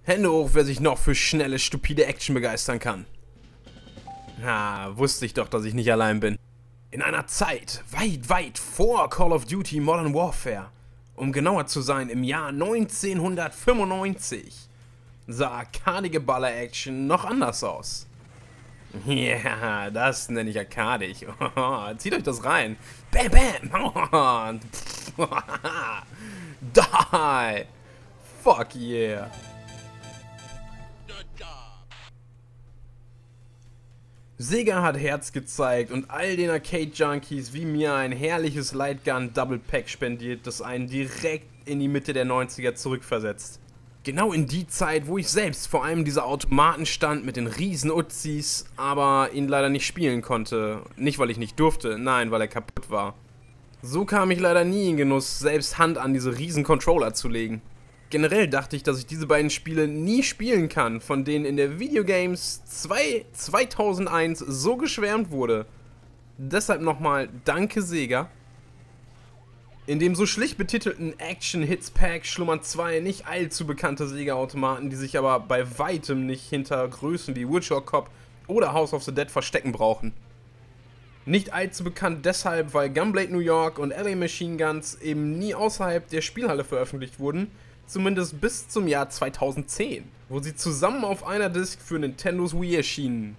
Hände hoch, wer sich noch für schnelle, stupide Action begeistern kann. Wusste ich doch, dass ich nicht allein bin. In einer Zeit weit, weit vor Call of Duty Modern Warfare, um genauer zu sein im Jahr 1995, sah arkadige Baller-Action noch anders aus. Ja, yeah, das nenne ich arkadisch. Zieht euch das rein. Bam, bam. Die. Fuck yeah. Sega hat Herz gezeigt und all den Arcade-Junkies wie mir ein herrliches Lightgun Double Pack spendiert, das einen direkt in die Mitte der 90er zurückversetzt. Genau in die Zeit, wo ich selbst vor einem dieser Automaten stand mit den riesen Uzis, aber ihn leider nicht spielen konnte. Nicht, weil ich nicht durfte, nein, weil er kaputt war. So kam ich leider nie in Genuss, selbst Hand an diese riesen Controller zu legen. Generell dachte ich, dass ich diese beiden Spiele nie spielen kann, von denen in der Videogames 2001 so geschwärmt wurde. Deshalb nochmal danke Sega. In dem so schlicht betitelten Action Hits Pack schlummern zwei nicht allzu bekannte Sega-Automaten, die sich aber bei weitem nicht hinter Größen wie Virtual Cop oder House of the Dead verstecken brauchen. Nicht allzu bekannt deshalb, weil Gunblade New York und LA Machine Guns eben nie außerhalb der Spielhalle veröffentlicht wurden, zumindest bis zum Jahr 2010, wo sie zusammen auf einer Disc für Nintendos Wii erschienen.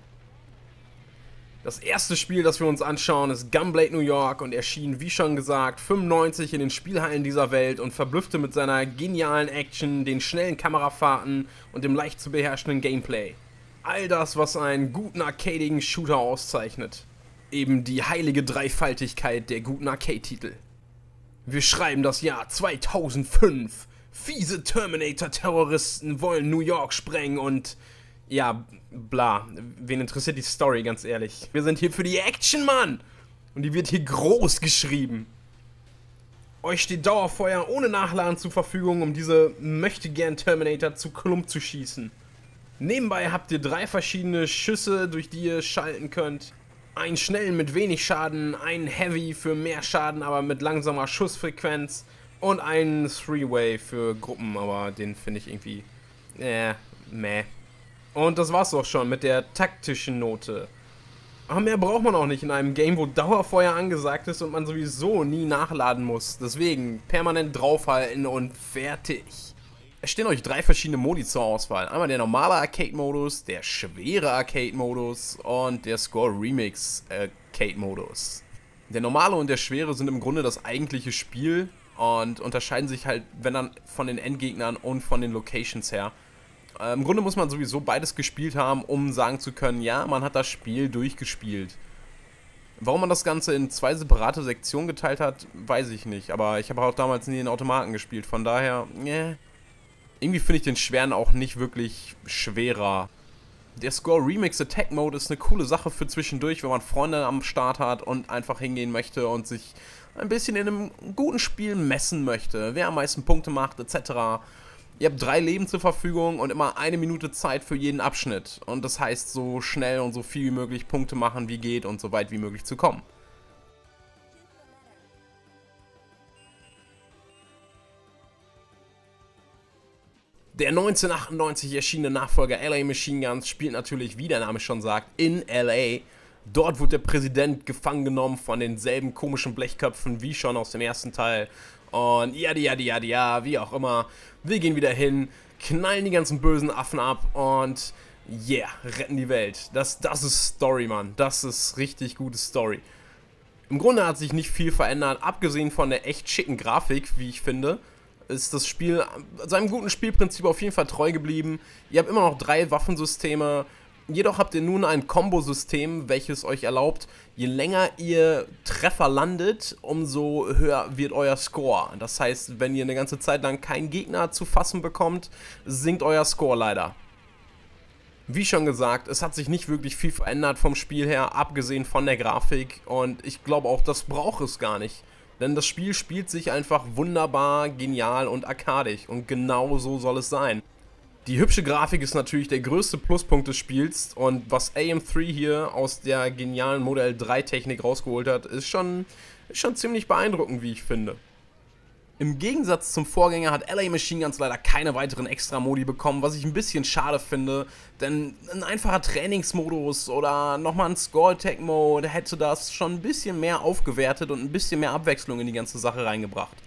Das erste Spiel, das wir uns anschauen, ist Gunblade New York und erschien, wie schon gesagt, 95 in den Spielhallen dieser Welt und verblüffte mit seiner genialen Action, den schnellen Kamerafahrten und dem leicht zu beherrschenden Gameplay. All das, was einen guten arcadigen Shooter auszeichnet. Eben die heilige Dreifaltigkeit der guten Arcade-Titel. Wir schreiben das Jahr 2005. Fiese Terminator-Terroristen wollen New York sprengen und... ja, bla. Wen interessiert die Story, ganz ehrlich? Wir sind hier für die Action, Mann! Und die wird hier groß geschrieben. Euch steht Dauerfeuer ohne Nachladen zur Verfügung, um diese möchtegern Terminator zu Klump zu schießen. Nebenbei habt ihr 3 verschiedene Schüsse, durch die ihr schalten könnt. Einen schnellen mit wenig Schaden, einen Heavy für mehr Schaden, aber mit langsamer Schussfrequenz. Und einen Three-Way für Gruppen, aber den finde ich irgendwie... meh. Und das war's auch schon mit der taktischen Note. Aber mehr braucht man auch nicht in einem Game, wo Dauerfeuer angesagt ist und man sowieso nie nachladen muss. Deswegen permanent draufhalten und fertig. Es stehen euch 3 verschiedene Modi zur Auswahl. Einmal der normale Arcade-Modus, der schwere Arcade-Modus und der Score Remix Arcade-Modus. Der normale und der schwere sind im Grunde das eigentliche Spiel und unterscheiden sich halt, wenn dann, von den Endgegnern und von den Locations her. Im Grunde muss man sowieso beides gespielt haben, um sagen zu können, ja, man hat das Spiel durchgespielt. Warum man das Ganze in 2 separate Sektionen geteilt hat, weiß ich nicht. Aber ich habe auch damals nie den Automaten gespielt, von daher, irgendwie finde ich den schweren auch nicht wirklich schwerer. Der Score Remix Attack Mode ist eine coole Sache für zwischendurch, wenn man Freunde am Start hat und einfach hingehen möchte und sich ein bisschen in einem guten Spiel messen möchte. Wer am meisten Punkte macht, etc. Ihr habt 3 Leben zur Verfügung und immer 1 Minute Zeit für jeden Abschnitt. Und das heißt, so schnell und so viel wie möglich Punkte machen, wie geht und so weit wie möglich zu kommen. Der 1998 erschienene Nachfolger LA Machine Guns spielt natürlich, wie der Name schon sagt, in LA. Dort wird der Präsident gefangen genommen von denselben komischen Blechköpfen wie schon aus dem ersten Teil. Und ja, wie auch immer. Wir gehen wieder hin, knallen die ganzen bösen Affen ab und yeah, retten die Welt. Das ist Story, Mann. Das ist richtig gute Story. Im Grunde hat sich nicht viel verändert, abgesehen von der echt schicken Grafik, wie ich finde. Ist das Spiel seinem guten Spielprinzip auf jeden Fall treu geblieben. Ihr habt immer noch 3 Waffensysteme. Jedoch habt ihr nun ein Kombosystem, welches euch erlaubt, je länger ihr Treffer landet, umso höher wird euer Score. Das heißt, wenn ihr eine ganze Zeit lang keinen Gegner zu fassen bekommt, sinkt euer Score leider. Wie schon gesagt, es hat sich nicht wirklich viel verändert vom Spiel her, abgesehen von der Grafik. Und ich glaube auch, das braucht es gar nicht. Denn das Spiel spielt sich einfach wunderbar, genial und arkadisch. Und genau so soll es sein. Die hübsche Grafik ist natürlich der größte Pluspunkt des Spiels und was AM3 hier aus der genialen Modell 3 Technik rausgeholt hat, ist schon ziemlich beeindruckend, wie ich finde. Im Gegensatz zum Vorgänger hat LA Machine Guns leider keine weiteren Extra-Modi bekommen, was ich ein bisschen schade finde, denn ein einfacher Trainingsmodus oder nochmal ein Skull-Tech-Mode hätte das schon ein bisschen mehr aufgewertet und ein bisschen mehr Abwechslung in die ganze Sache reingebracht.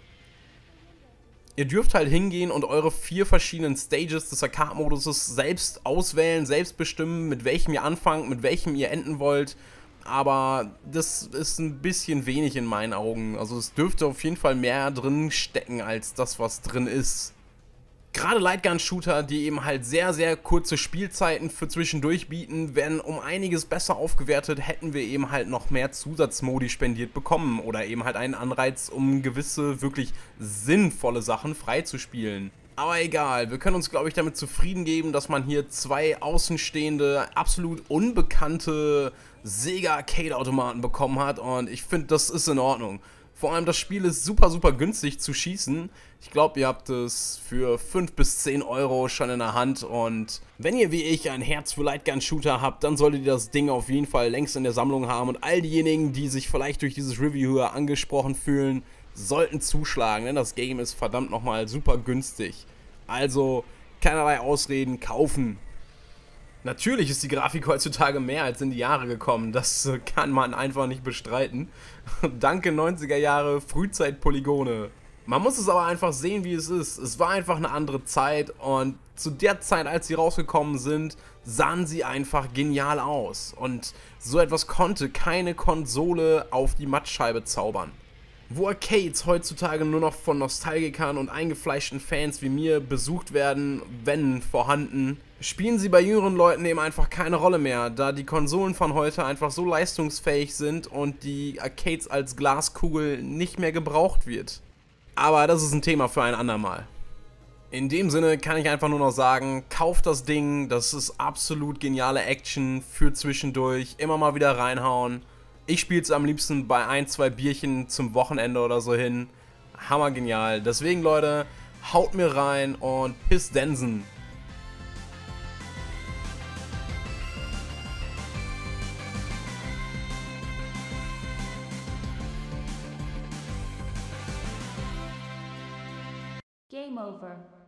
Ihr dürft halt hingehen und eure 4 verschiedenen Stages des Arcade-Moduses selbst auswählen, selbst bestimmen, mit welchem ihr anfangt, mit welchem ihr enden wollt. Aber das ist ein bisschen wenig in meinen Augen. Also es dürfte auf jeden Fall mehr drin stecken als das, was drin ist. Gerade Lightgun-Shooter, die eben halt sehr, sehr kurze Spielzeiten für zwischendurch bieten, werden um einiges besser aufgewertet, hätten wir eben halt noch mehr Zusatzmodi spendiert bekommen oder eben halt einen Anreiz, um gewisse wirklich sinnvolle Sachen freizuspielen. Aber egal, wir können uns, glaube ich, damit zufrieden geben, dass man hier 2 außenstehende, absolut unbekannte Sega Arcade-Automaten bekommen hat und ich finde, das ist in Ordnung. Vor allem das Spiel ist super, super günstig zu schießen. Ich glaube, ihr habt es für 5 bis 10 Euro schon in der Hand und wenn ihr wie ich ein Herz für Lightgun-Shooter habt, dann solltet ihr das Ding auf jeden Fall längst in der Sammlung haben und all diejenigen, die sich vielleicht durch dieses Review hier angesprochen fühlen, sollten zuschlagen, denn das Game ist verdammt nochmal super günstig. Also keinerlei Ausreden, kaufen. Natürlich ist die Grafik heutzutage mehr als in die Jahre gekommen, das kann man einfach nicht bestreiten. Danke 90er Jahre Frühzeit-Polygone. Man muss es aber einfach sehen, wie es ist. Es war einfach eine andere Zeit und zu der Zeit, als sie rausgekommen sind, sahen sie einfach genial aus. Und so etwas konnte keine Konsole auf die Mattscheibe zaubern. Wo Arcades heutzutage nur noch von Nostalgikern und eingefleischten Fans wie mir besucht werden, wenn vorhanden, spielen sie bei jüngeren Leuten eben einfach keine Rolle mehr, da die Konsolen von heute einfach so leistungsfähig sind und die Arcades als Glaskugel nicht mehr gebraucht wird. Aber das ist ein Thema für ein andermal. In dem Sinne kann ich einfach nur noch sagen, kauft das Ding, das ist absolut geniale Action für zwischendurch, immer mal wieder reinhauen. Ich spiele es am liebsten bei 1, 2 Bierchen zum Wochenende oder so hin. Hammergenial. Deswegen, Leute, haut mir rein und bis Densen. Game over.